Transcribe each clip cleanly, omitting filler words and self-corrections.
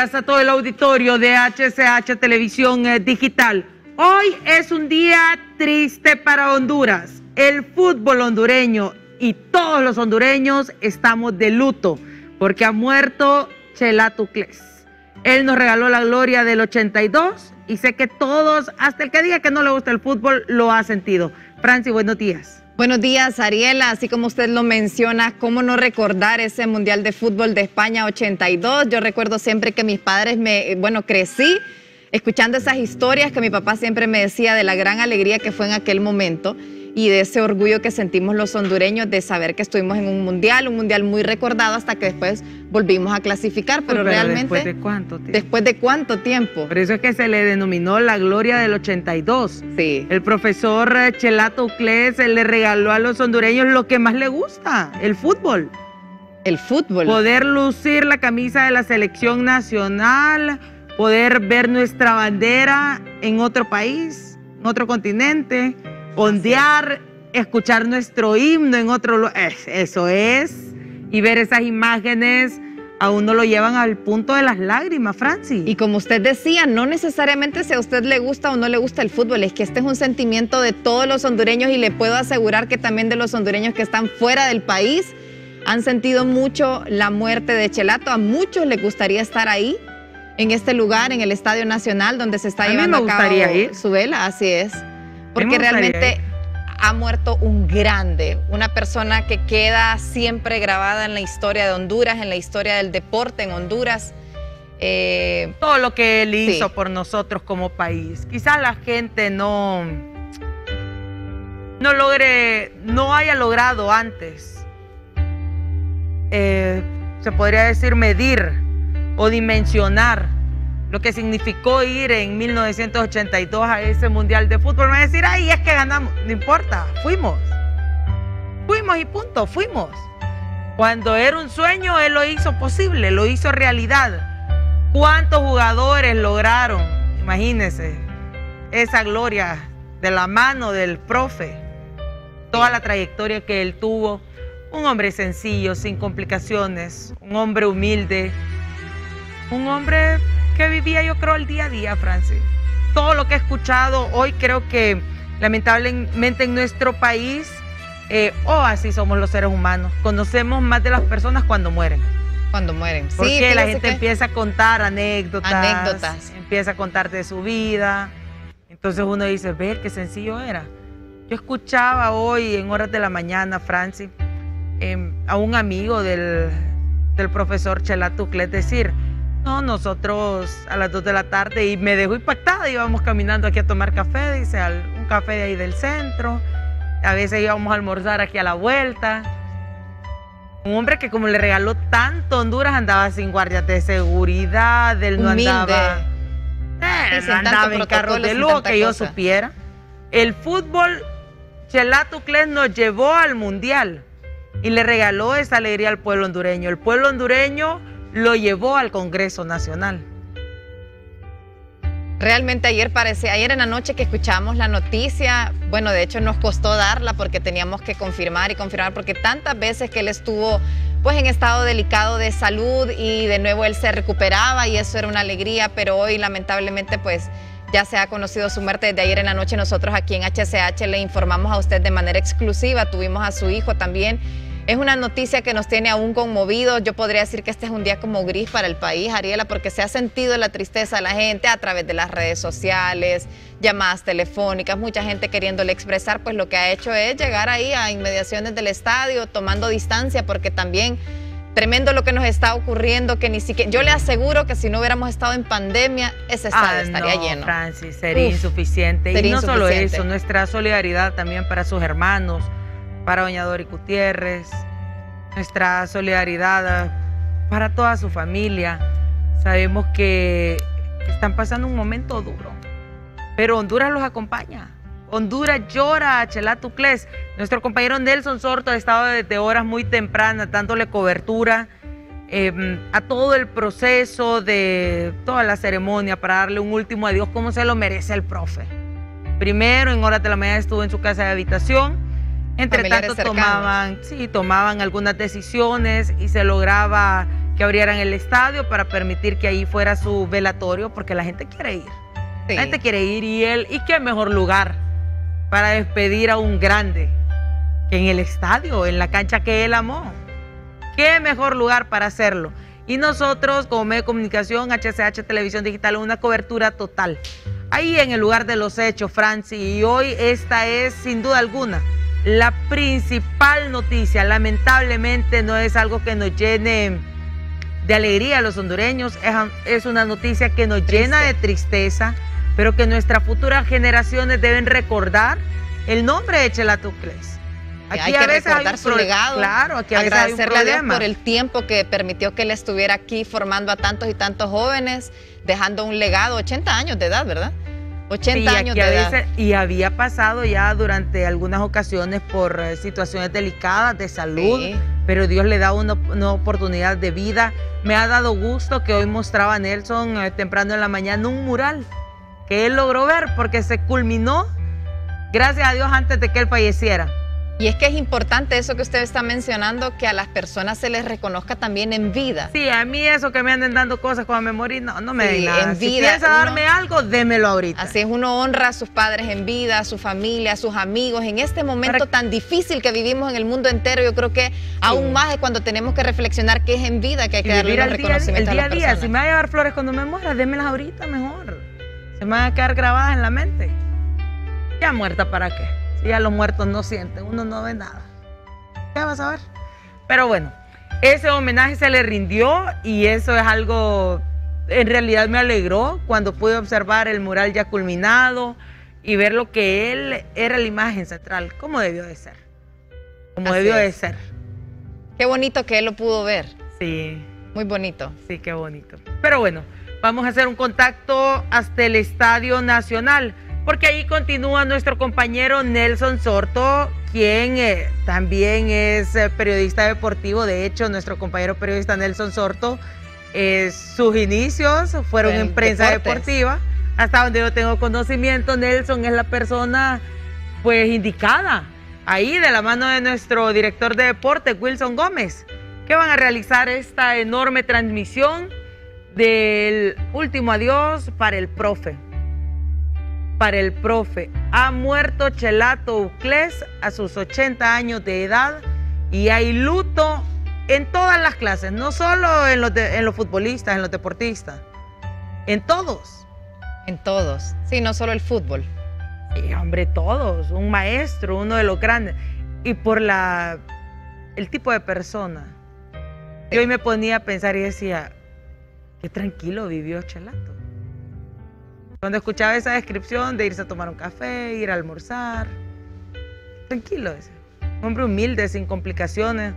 días a todo el auditorio de HCH Televisión Digital. Hoy es un día triste para Honduras. El fútbol hondureño y todos los hondureños estamos de luto porque ha muerto Chelato Uclés. Él nos regaló la gloria del 82 y sé que todos, hasta el que diga que no le gusta el fútbol, lo ha sentido. Franci, buenos días. Buenos días, Ariela. Así como usted lo menciona, ¿cómo no recordar ese Mundial de Fútbol de España 82? Yo recuerdo siempre que mis padres crecí escuchando esas historias que mi papá siempre me decía de la gran alegría que fue en aquel momento y de ese orgullo que sentimos los hondureños de saber que estuvimos en un mundial muy recordado hasta que después volvimos a clasificar, pero realmente... ¿Después de cuánto tiempo? ¿Después de cuánto tiempo? Por eso es que se le denominó la gloria del 82. Sí. El profesor Chelato Uclés le regaló a los hondureños lo que más le gusta, el fútbol. El fútbol. Poder lucir la camisa de la selección nacional, poder ver nuestra bandera en otro país, en otro continente, ondear, escuchar nuestro himno en otro lugar. Eso es. Y ver esas imágenes a uno lo llevan al punto de las lágrimas, Franci. Y como usted decía, no necesariamente si a usted le gusta o no le gusta el fútbol, es que este es un sentimiento de todos los hondureños y le puedo asegurar que también de los hondureños que están fuera del país han sentido mucho la muerte de Chelato. A muchos les gustaría estar ahí, en este lugar, en el Estadio Nacional, donde se está llevando a cabo su vela, así es. Porque realmente ha muerto un grande, una persona que queda siempre grabada en la historia de Honduras, en la historia del deporte en Honduras. Todo lo que él hizo por nosotros como país. Quizás la gente no haya logrado antes, se podría decir, medir o dimensionar lo que significó ir en 1982 a ese Mundial de Fútbol. Me va a decir, ay, es que ganamos. No importa, fuimos. Fuimos y punto, fuimos. Cuando era un sueño, él lo hizo posible, lo hizo realidad. ¿Cuántos jugadores lograron? Imagínense, esa gloria de la mano del profe. Toda la trayectoria que él tuvo. Un hombre sencillo, sin complicaciones. Un hombre humilde. Un hombre que vivía, yo creo, el día a día, Francis. Todo lo que he escuchado hoy, creo que lamentablemente en nuestro país, así somos los seres humanos. Conocemos más de las personas cuando mueren. Cuando mueren, sí. Porque la gente empieza a contar anécdotas. Empieza a contar de su vida. Entonces uno dice, ver qué sencillo era. Yo escuchaba hoy en horas de la mañana, Francis, a un amigo del profesor Chelato Uclés decir, no, nosotros a las 2 de la tarde, y me dejó impactada, íbamos caminando aquí a tomar café, dice, un café de ahí del centro, a veces íbamos a almorzar aquí a la vuelta. Un hombre que como le regaló tanto Honduras, andaba sin guardias de seguridad, él no andaba, no andaba en carros de lujo, que yo supiera. El fútbol, Chelato Uclés nos llevó al Mundial y le regaló esa alegría al pueblo hondureño. El pueblo hondureño lo llevó al Congreso Nacional. Realmente ayer en la noche que escuchamos la noticia, bueno, de hecho nos costó darla porque teníamos que confirmar porque tantas veces que él estuvo pues en estado delicado de salud y de nuevo él se recuperaba y eso era una alegría, pero hoy lamentablemente pues ya se ha conocido su muerte desde ayer en la noche. Nosotros aquí en HCH le informamos a usted de manera exclusiva, tuvimos a su hijo también. Es una noticia que nos tiene aún conmovidos. Yo podría decir que este es un día como gris para el país, Ariela, porque se ha sentido la tristeza de la gente a través de las redes sociales, llamadas telefónicas, mucha gente queriéndole expresar, pues lo que ha hecho es llegar ahí a inmediaciones del estadio, tomando distancia, porque también tremendo lo que nos está ocurriendo, que ni siquiera, yo le aseguro que si no hubiéramos estado en pandemia, ese estadio estaría lleno. Francis, sería insuficiente. Y no solo eso, nuestra solidaridad también para sus hermanos, para doña Dori Gutiérrez, nuestra solidaridad para toda su familia. Sabemos que están pasando un momento duro, pero Honduras los acompaña. Honduras llora a Chelato Uclés. Nuestro compañero Nelson Sorto ha estado desde horas muy tempranas dándole cobertura a todo el proceso de toda la ceremonia para darle un último adiós como se lo merece el profe. Primero, en horas de la mañana estuvo en su casa de habitación. Entre tanto tomaban algunas decisiones y se lograba que abrieran el estadio para permitir que ahí fuera su velatorio, porque la gente quiere ir. Sí. La gente quiere ir y qué mejor lugar para despedir a un grande que en el estadio, en la cancha que él amó. Qué mejor lugar para hacerlo. Y nosotros, como medio de comunicación, HCH Televisión Digital, una cobertura total. Ahí en el lugar de los hechos, Franci, y hoy esta es, sin duda alguna, la principal noticia. Lamentablemente no es algo que nos llene de alegría a los hondureños, es una noticia que nos llena de tristeza, pero que nuestras futuras generaciones deben recordar el nombre de Chelato Uclés. Aquí hay que recordar su legado, claro, aquí a veces agradecerle hay un a Dios por el tiempo que permitió que él estuviera aquí formando a tantos y tantos jóvenes, dejando un legado, 80 años de edad, ¿verdad? 80 sí, años de edad. Y había pasado ya durante algunas ocasiones por situaciones delicadas de salud, sí, pero Dios le da una oportunidad de vida. Me ha dado gusto que hoy mostraba Nelson temprano en la mañana un mural que él logró ver porque se culminó, gracias a Dios, antes de que él falleciera. Y es que es importante eso que usted está mencionando, que a las personas se les reconozca también en vida. Sí, a mí eso que me anden dando cosas cuando me morí, no me den nada. En vida, si piensa darme algo, démelo ahorita. Así es, uno honra a sus padres en vida, a su familia, a sus amigos. En este momento tan difícil que vivimos en el mundo entero, yo creo que aún más es cuando tenemos que reflexionar que es en vida que hay que darle los reconocimientos a las personas. Si me va a llevar flores cuando me muera, démelas ahorita mejor. Se me van a quedar grabadas en la mente. ¿Ya muerta para qué? Si ya los muertos no sienten, uno no ve nada. ¿Qué vas a ver? Pero bueno, ese homenaje se le rindió y eso es algo, en realidad me alegró cuando pude observar el mural ya culminado y ver lo que él era la imagen central, como debió de ser. Como debió de ser. Qué bonito que él lo pudo ver. Sí. Muy bonito. Sí, qué bonito. Pero bueno, vamos a hacer un contacto hasta el Estadio Nacional, porque ahí continúa nuestro compañero Nelson Sorto, quien también es periodista deportivo. De hecho, nuestro compañero periodista Nelson Sorto, sus inicios fueron en prensa deportiva. Hasta donde yo tengo conocimiento, Nelson es la persona pues indicada, ahí de la mano de nuestro director de deporte, Wilson Gómez, que van a realizar esta enorme transmisión del último adiós para el profe. Para el profe. Ha muerto Chelato Uclés a sus 80 años de edad y hay luto en todas las clases, no solo en los futbolistas, en los deportistas, en todos. En todos, sí, no solo el fútbol. Sí, hombre, todos, un maestro, uno de los grandes. Y por el tipo de persona. Yo hoy me ponía a pensar y decía, qué tranquilo vivió Chelato. Cuando escuchaba esa descripción de irse a tomar un café, ir a almorzar, tranquilo ese. Un hombre humilde, sin complicaciones.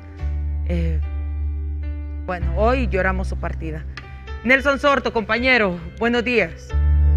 Bueno, hoy lloramos su partida. Nelson Sorto, compañero, buenos días.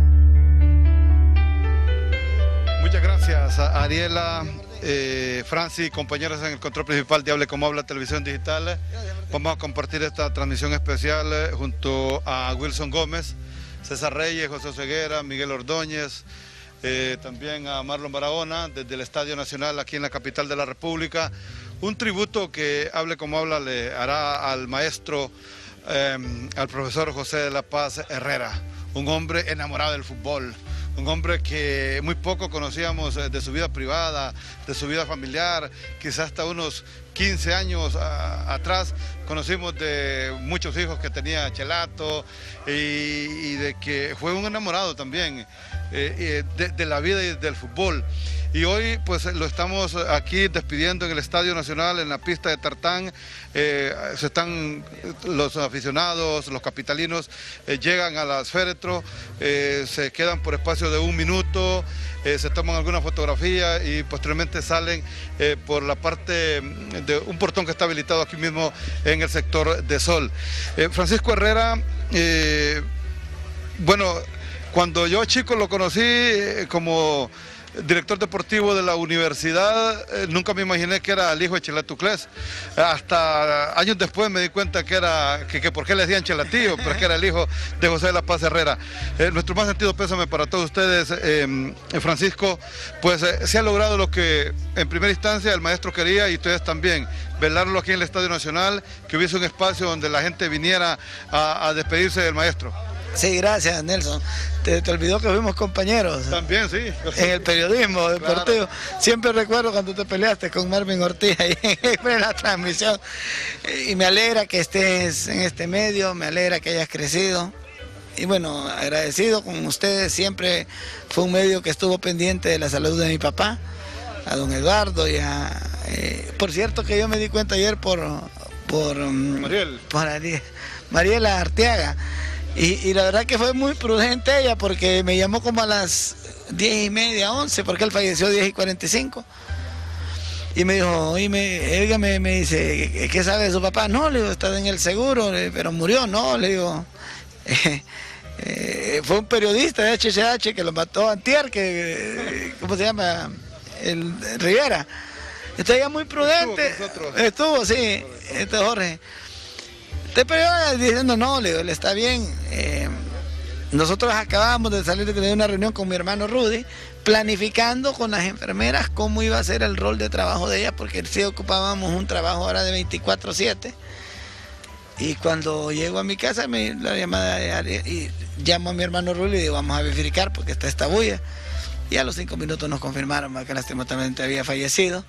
Muchas gracias, Ariela, Franci, compañeros en el control principal de Hable Como Habla Televisión Digital. Vamos a compartir esta transmisión especial junto a Wilson Gómez, César Reyes, José Ceguera, Miguel Ordóñez, también a Marlon Barahona, desde el Estadio Nacional aquí en la capital de la República. Un tributo que Hable Como Habla le hará al maestro, al profesor José de la Paz Herrera, un hombre enamorado del fútbol. Un hombre que muy poco conocíamos de su vida privada, de su vida familiar, quizás hasta unos 15 años atrás conocimos de muchos hijos que tenía Chelato y de que fue un enamorado también de la vida y del fútbol. Y hoy pues lo estamos aquí despidiendo en el Estadio Nacional, en la pista de tartán. Los aficionados, los capitalinos llegan a las féretro, se quedan por espacio de 1 minuto, se toman alguna fotografía y posteriormente salen por la parte de un portón que está habilitado aquí mismo en el sector de Sol. Francisco Herrera, bueno, cuando yo chico lo conocí como director deportivo de la universidad, nunca me imaginé que era el hijo de Chela Tuclés. Hasta años después me di cuenta que por qué le decían Chelatío, pero es que era el hijo de José de la Paz Herrera. Nuestro más sentido pésame para todos ustedes, Francisco, pues se ha logrado lo que en primera instancia el maestro quería y ustedes también, velarlo aquí en el Estadio Nacional, que hubiese un espacio donde la gente viniera a despedirse del maestro. Sí, gracias, Nelson. Te olvidó que fuimos compañeros. También, sí. En el periodismo deportivo. Claro. Siempre recuerdo cuando te peleaste con Marvin Ortiz ahí en la transmisión. Y me alegra que estés en este medio, me alegra que hayas crecido. Y bueno, agradecido con ustedes. Siempre fue un medio que estuvo pendiente de la salud de mi papá, a don Eduardo y a... por cierto que yo me di cuenta ayer por Mariela Arteaga. Y la verdad que fue muy prudente ella porque me llamó como a las 10:30, 11, porque él falleció 10:45. Y me dijo, oiga, me dice, ¿qué sabe de su papá? No, le digo, está en el seguro, pero murió, no, le digo. Fue un periodista de HCH que lo mató antier, ¿cómo se llama? El Rivera. Entonces ella muy prudente. Estuvo, sí, Jorge. Pero diciendo, no, le digo, él está bien. Nosotros acabamos de salir de una reunión con mi hermano Rudy, planificando con las enfermeras cómo iba a ser el rol de trabajo de ellas, porque sí ocupábamos un trabajo ahora de 24/7. Y cuando llego a mi casa, la llamada y llamo a mi hermano Rudy y digo, vamos a verificar porque está esta bulla. Y a los 5 minutos nos confirmaron que lastimosamente había fallecido.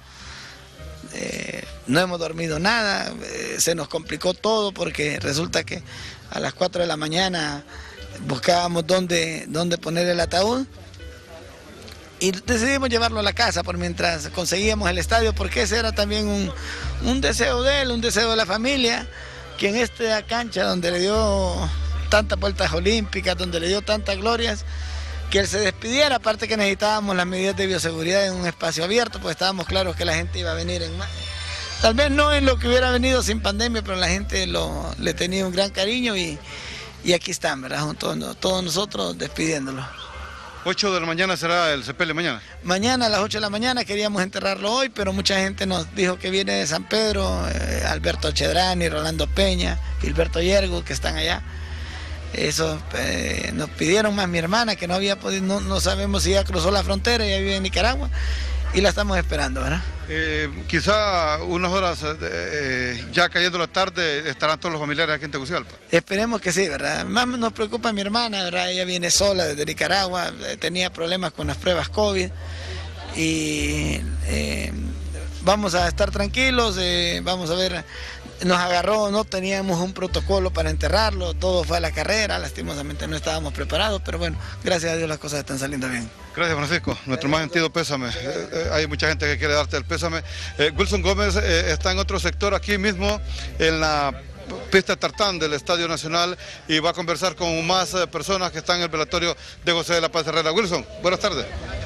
No hemos dormido nada, se nos complicó todo porque resulta que a las 4 de la mañana buscábamos dónde poner el ataúd y decidimos llevarlo a la casa por mientras conseguíamos el estadio, porque ese era también un deseo de él, un deseo de la familia, que en esta cancha donde le dio tantas vueltas olímpicas, donde le dio tantas glorias, que él se despidiera. Aparte que necesitábamos las medidas de bioseguridad en un espacio abierto, pues estábamos claros que la gente iba a venir tal vez no en lo que hubiera venido sin pandemia, pero la gente le tenía un gran cariño y aquí están, ¿verdad? Junto a todos nosotros despidiéndolo. 8 de la mañana será el sepelio mañana. Mañana a las 8 de la mañana queríamos enterrarlo hoy, pero mucha gente nos dijo que viene de San Pedro, Alberto Chedrani, Rolando Peña, Gilberto Yergo, que están allá. Eso nos pidieron más mi hermana, que no había podido, no sabemos si ya cruzó la frontera, ya vive en Nicaragua, y la estamos esperando, ¿verdad? Quizá unas horas, ya cayendo la tarde, estarán todos los familiares aquí en Tegucigalpa. Esperemos que sí, ¿verdad? Más nos preocupa mi hermana, ¿verdad? Ella viene sola desde Nicaragua, tenía problemas con las pruebas COVID, y vamos a estar tranquilos, vamos a ver. Nos agarró, no teníamos un protocolo para enterrarlo, todo fue a la carrera, lastimosamente no estábamos preparados, pero bueno, gracias a Dios las cosas están saliendo bien. Gracias, Francisco, nuestro más sentido pésame. Hay mucha gente que quiere darte el pésame. Wilson Gómez está en otro sector aquí mismo, en la pista tartán del Estadio Nacional, y va a conversar con más personas que están en el velatorio de José de la Paz Herrera. Wilson, buenas tardes.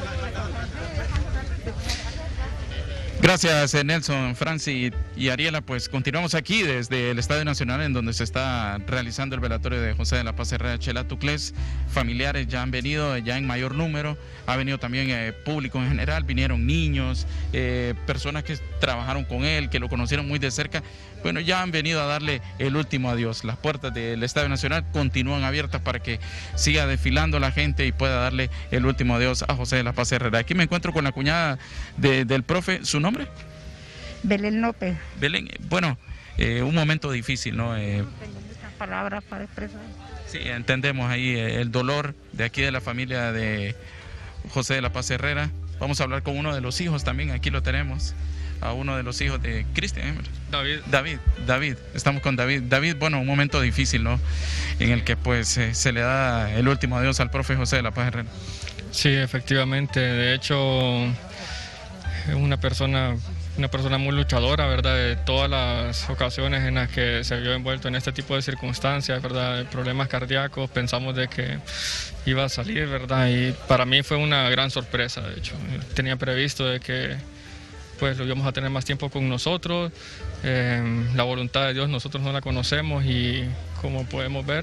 Gracias, Nelson, Franci y Ariela. Pues continuamos aquí desde el Estadio Nacional, en donde se está realizando el velatorio de José de la Paz Herrera Chela Tuclés. Familiares ya han venido, ya en mayor número, ha venido también público en general, vinieron niños, personas que trabajaron con él, que lo conocieron muy de cerca. Bueno, ya han venido a darle el último adiós. Las puertas del Estadio Nacional continúan abiertas para que siga desfilando la gente y pueda darle el último adiós a José de la Paz Herrera. Aquí me encuentro con la cuñada del profe. ¿Su nombre? Belén López. Belén, bueno, un momento difícil, ¿no? Tengo muchas palabras para expresar. Sí, entendemos ahí el dolor de aquí de la familia de José de la Paz Herrera. Vamos a hablar con uno de los hijos también, aquí lo tenemos, a uno de los hijos de Cristian. David, estamos con David. David, bueno, un momento difícil, ¿no? En el que pues se le da el último adiós al profe José de la Paz Herrera. Sí, efectivamente, de hecho es una persona muy luchadora, ¿verdad? De todas las ocasiones en las que se vio envuelto en este tipo de circunstancias, ¿verdad? De problemas cardíacos, pensamos de que iba a salir, ¿verdad? Y para mí fue una gran sorpresa, de hecho. Tenía previsto de que pues lo íbamos a tener más tiempo con nosotros. La voluntad de Dios nosotros no la conocemos y como podemos ver,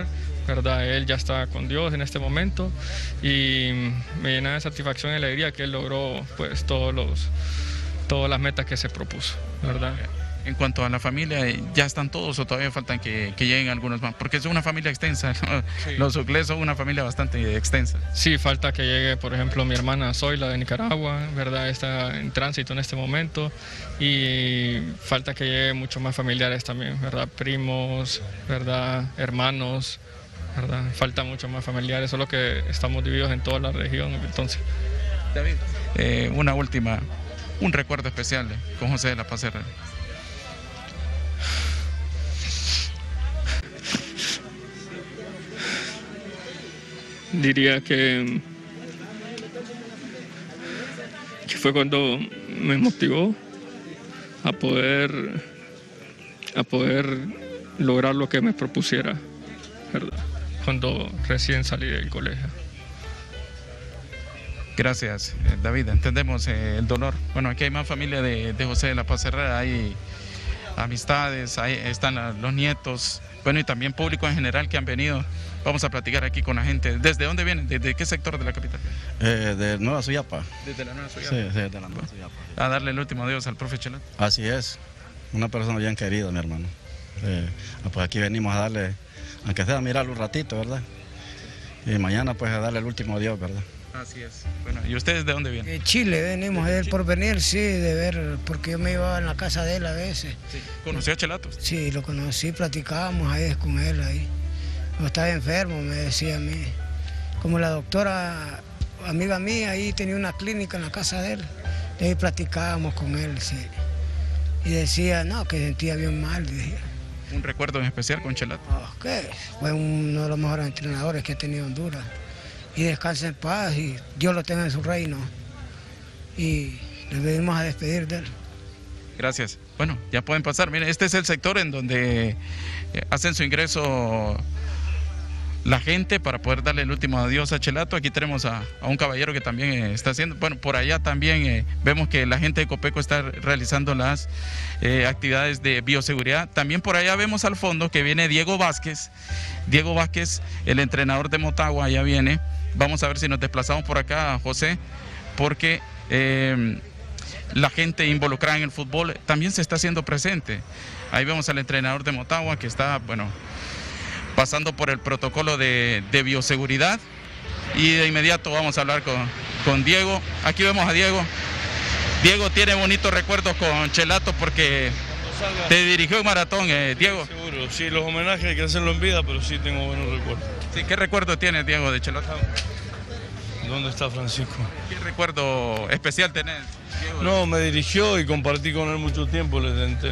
¿verdad? Él ya está con Dios en este momento y me llena de satisfacción y alegría que él logró pues todas las metas que se propuso, ¿verdad? En cuanto a la familia, ¿ya están todos o todavía faltan que lleguen algunos más? Porque es una familia extensa, ¿no? Sí. Los Uclés son una familia bastante extensa. Sí, falta que llegue, por ejemplo, mi hermana Zoila de Nicaragua, ¿verdad? Está en tránsito en este momento y falta que lleguen muchos más familiares también, ¿verdad? Primos, ¿verdad? Hermanos, ¿verdad? Falta muchos más familiares, solo que estamos divididos en toda la región, entonces. David, una última, un recuerdo especial con José de la Paz Herrera. Diría que fue cuando me motivó a poder lograr lo que me propusiera, ¿verdad? Cuando recién salí del colegio. Gracias, David. Entendemos el dolor. Bueno, aquí hay más familia de José de la Paz Herrera, hay amistades, ahí están los nietos, bueno, y también público en general que han venido. Vamos a platicar aquí con la gente. ¿Desde dónde vienen? ¿Desde qué sector de la capital? De Nueva Suyapa. ¿Desde la Nueva Suyapa? Sí, de la Nueva Suyapa. A darle el último adiós al profe Chelato. Así es, una persona bien querida, mi hermano. Pues aquí venimos a darle, aunque sea a mirarlo un ratito, ¿verdad? Y mañana pues a darle el último adiós, ¿verdad? Así es. Bueno, ¿y ustedes de dónde vienen? De Chile, venimos de él por venir, sí, de ver, porque yo me iba en la casa de él a veces. Sí. ¿Conoció a Chelato? Sí, lo conocí, platicábamos ahí con él ahí. No estaba enfermo, me decía a mí. Como la doctora, amiga mía, ahí tenía una clínica en la casa de él. Y ahí platicábamos con él, sí. Y decía, no, que sentía bien mal, decía. ¿Un recuerdo en especial con Chelato? ¿Qué? Fue uno de los mejores entrenadores que ha tenido Honduras. Y descansa en paz y Dios lo tenga en su reino. Y le venimos a despedir de él. Gracias. Bueno, ya pueden pasar. Miren, este es el sector en donde hacen su ingreso la gente para poder darle el último adiós a Chelato. Aquí tenemos a un caballero que también está haciendo, bueno, por allá también vemos que la gente de Copeco está realizando las actividades de bioseguridad. También por allá vemos al fondo que viene Diego Vázquez, el entrenador de Motagua, ya viene. Vamos a ver si nos desplazamos por acá, José, porque la gente involucrada en el fútbol también se está haciendo presente. Ahí vemos al entrenador de Motagua que está, bueno, pasando por el protocolo de bioseguridad, y de inmediato vamos a hablar con Diego. Aquí vemos a Diego. Diego tiene bonitos recuerdos con Chelato porque te dirigió un maratón, Diego. Seguro, sí, los homenajes hay que hacerlo en vida, pero sí tengo buenos recuerdos. Sí, ¿qué recuerdo tienes, Diego, de Chelato? ¿Dónde está Francisco? ¿Qué recuerdo especial tenés, Diego? No, me dirigió y compartí con él mucho tiempo,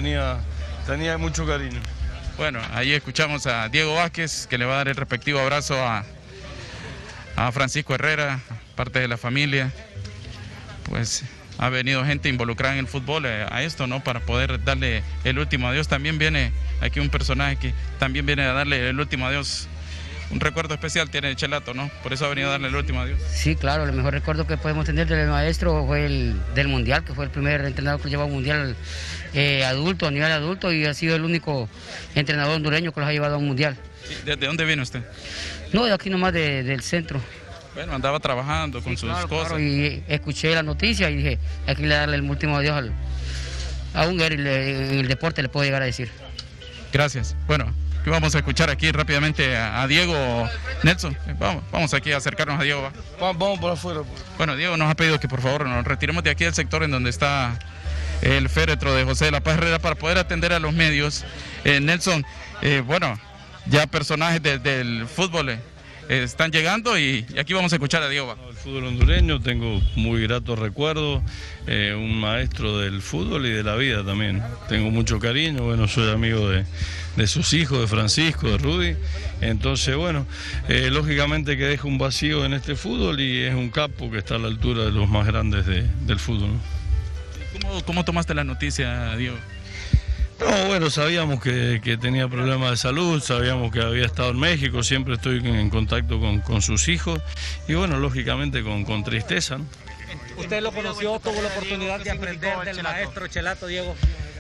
tenía mucho cariño. Bueno, ahí escuchamos a Diego Vázquez, que le va a dar el respectivo abrazo a Francisco Herrera, parte de la familia. Pues ha venido gente involucrada en el fútbol a esto, ¿no? Para poder darle el último adiós. También viene aquí un personaje que también viene a darle el último adiós. Un recuerdo especial tiene Chelato, ¿no? Por eso ha venido a darle el último adiós. Sí, claro, el mejor recuerdo que podemos tener del maestro fue el del Mundial, que fue el primer entrenador que llevó a un Mundial adulto, a nivel adulto, y ha sido el único entrenador hondureño que los ha llevado a un Mundial. ¿Desde dónde viene usted? No, de aquí nomás del centro. Bueno, andaba trabajando con sus cosas. Claro, y escuché la noticia y dije, hay que darle el último adiós a un en el deporte, le puedo llegar a decir. Gracias. Bueno, vamos a escuchar aquí rápidamente a Diego. Nelson, vamos aquí a acercarnos a Diego. Vamos por afuera. Pues. Bueno, Diego nos ha pedido que por favor nos retiremos de aquí del sector en donde está el féretro de José de la Paz Herrera para poder atender a los medios. Nelson, bueno, ya personajes del fútbol están llegando y aquí vamos a escuchar a Diego. El fútbol hondureño, tengo muy gratos recuerdos, un maestro del fútbol y de la vida también. Tengo mucho cariño, bueno, soy amigo de sus hijos, de Francisco, de Rudy. Entonces, bueno, lógicamente que deja un vacío en este fútbol y es un capo que está a la altura de los más grandes del fútbol, ¿no? ¿Cómo tomaste la noticia, Diego? No, bueno, sabíamos que tenía problemas de salud, sabíamos que había estado en México, siempre estoy en contacto con sus hijos y bueno, lógicamente con tristeza, ¿no? ¿Usted lo conoció, tuvo la oportunidad de aprender del maestro Chelato, Diego?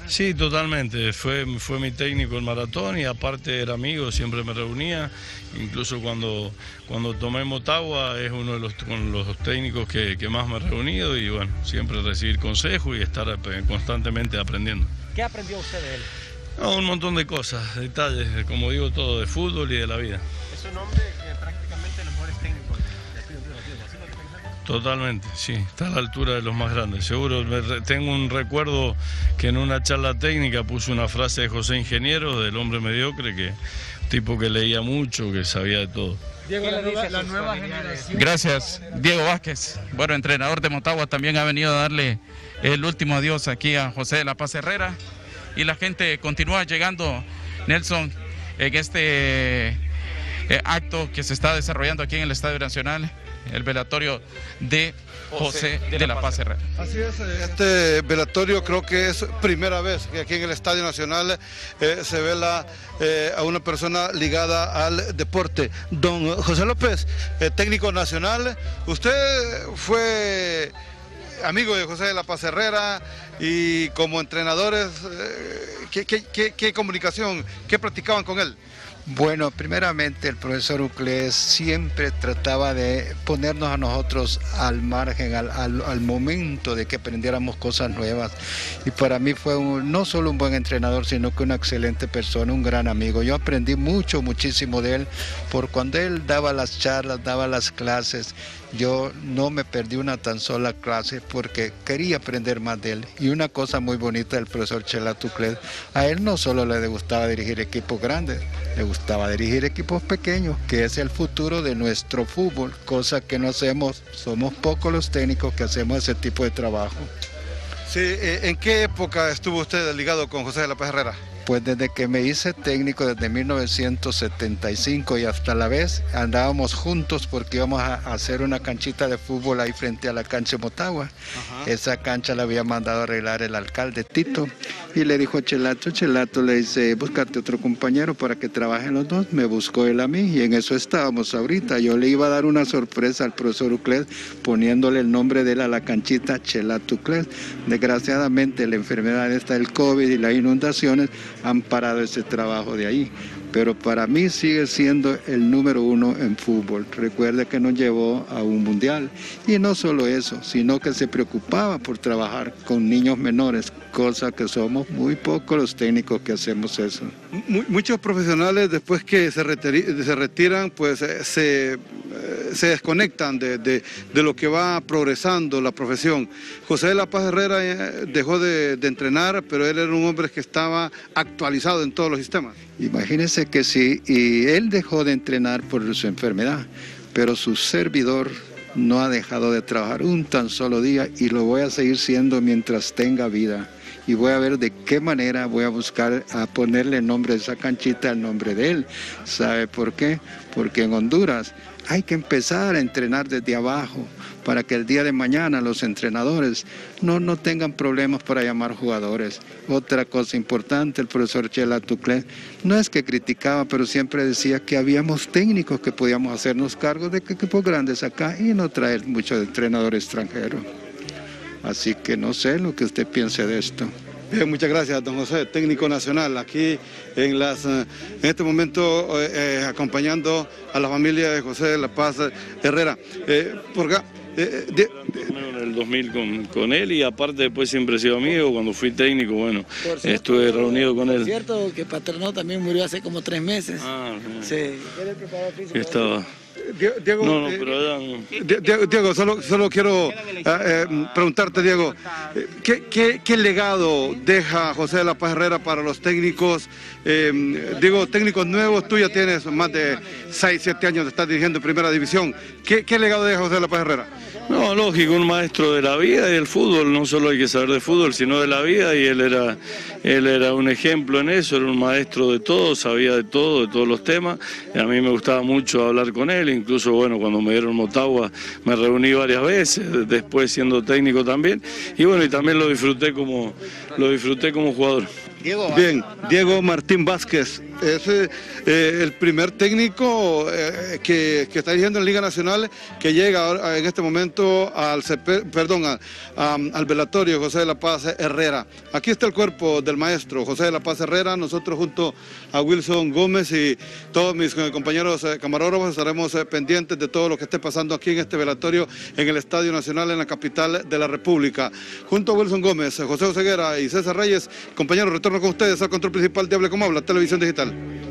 Sí, totalmente. Fue mi técnico en maratón y aparte era amigo, siempre me reunía. Incluso cuando tomé Motagua es uno de los técnicos que más me he reunido y bueno, siempre recibir consejos y estar constantemente aprendiendo. ¿Qué aprendió usted de él? No, un montón de cosas, detalles, como digo, todo de fútbol y de la vida. Es un hombre que prácticamente los mejores técnicos de aquí de ¿así lo que pensamos? Totalmente, sí, está a la altura de los más grandes. Seguro, tengo un recuerdo que en una charla técnica puso una frase de José Ingeniero, del hombre mediocre, que tipo que leía mucho, que sabía de todo. Diego, la nueva generación. Gracias, Diego Vázquez. Bueno, entrenador de Motagua, también ha venido a darle el último adiós aquí a José de la Paz Herrera. Y la gente continúa llegando, Nelson, en este acto que se está desarrollando aquí en el Estadio Nacional, el velatorio de José de la Paz Herrera. Así es, este velatorio creo que es primera vez que aquí en el Estadio Nacional se vela a una persona ligada al deporte. Don José López, técnico nacional, usted fue amigo de José de la Paz Herrera y como entrenadores, ¿qué comunicación, qué practicaban con él? Bueno, primeramente el profesor Uclés siempre trataba de ponernos a nosotros al margen, al momento de que aprendiéramos cosas nuevas. Y para mí fue no solo un buen entrenador, sino que una excelente persona, un gran amigo. Yo aprendí muchísimo de él, por cuando él daba las charlas, daba las clases. Yo no me perdí una tan sola clase porque quería aprender más de él. Y una cosa muy bonita del profesor Chelat Uclés, a él no solo le gustaba dirigir equipos grandes, le gustaba dirigir equipos pequeños, que es el futuro de nuestro fútbol, cosa que no hacemos, somos pocos los técnicos que hacemos ese tipo de trabajo. Sí, ¿en qué época estuvo usted ligado con José de la Paz Herrera? Pues desde que me hice técnico, desde 1975 y hasta la vez andábamos juntos porque íbamos a hacer una canchita de fútbol ahí frente a la cancha de Motagua. Ajá. Esa cancha la había mandado a arreglar el alcalde Tito y le dijo a Chelato le dice, búscate otro compañero para que trabajen los dos. Me buscó él a mí y en eso estábamos ahorita. Yo le iba a dar una sorpresa al profesor Uclés poniéndole el nombre de él a la canchita, Chelat Uclés. Desgraciadamente la enfermedad esta del COVID y las inundaciones han parado ese trabajo de ahí, pero para mí sigue siendo el número uno en fútbol. Recuerde que nos llevó a un mundial y no solo eso, sino que se preocupaba por trabajar con niños menores, cosa que somos muy pocos los técnicos que hacemos eso. Muchos profesionales después que se retiran, pues se desconectan de lo que va progresando la profesión. José de la Paz Herrera dejó de entrenar, pero él era un hombre que estaba actualizado en todos los sistemas. Imagínense que sí, y él dejó de entrenar por su enfermedad, pero su servidor no ha dejado de trabajar un tan solo día y lo voy a seguir siendo mientras tenga vida. Y voy a ver de qué manera voy a buscar a ponerle el nombre de esa canchita al nombre de él. ¿Sabe por qué? Porque en Honduras hay que empezar a entrenar desde abajo para que el día de mañana los entrenadores no tengan problemas para llamar jugadores. Otra cosa importante, el profesor Chelat Uclés no es que criticaba, pero siempre decía que habíamos técnicos que podíamos hacernos cargo de equipos grandes acá y no traer muchos entrenadores extranjeros. Así que no sé lo que usted piense de esto. Bien, muchas gracias, don José, técnico nacional, aquí en este momento acompañando a la familia de José de la Paz Herrera. Por acá, en el 2000 con él y aparte después siempre he sido amigo. Cuando fui técnico, bueno, cierto, estuve reunido con él. Es cierto que Paternó también murió hace como 3 meses. Sí. Era el preparador físico. Estaba... Diego, Diego, solo quiero preguntarte, Diego, ¿qué legado deja José de la Paz Herrera para los técnicos? Digo, técnicos nuevos, tú ya tienes más de 6, 7 años de estar dirigiendo en Primera División. ¿Qué legado deja José de la Paz Herrera? No, lógico, un maestro de la vida y del fútbol. No solo hay que saber de fútbol, sino de la vida, y él era un ejemplo en eso, era un maestro de todo, sabía de todo, de todos los temas. Y a mí me gustaba mucho hablar con él, incluso bueno, cuando me dieron Motagua me reuní varias veces, después siendo técnico también, y bueno, y también lo disfruté como jugador. Bien, Diego Martín Vázquez. Es el primer técnico que está dirigiendo en Liga Nacional que llega ahora, en este momento al velatorio José de la Paz Herrera. Aquí está el cuerpo del maestro José de la Paz Herrera. Nosotros junto a Wilson Gómez y todos mis compañeros camarógrafos estaremos pendientes de todo lo que esté pasando aquí en este velatorio en el Estadio Nacional en la capital de la República. Junto a Wilson Gómez, José Oseguera y César Reyes, compañeros, retorno con ustedes al control principal de Hable Como Habla, Televisión Digital.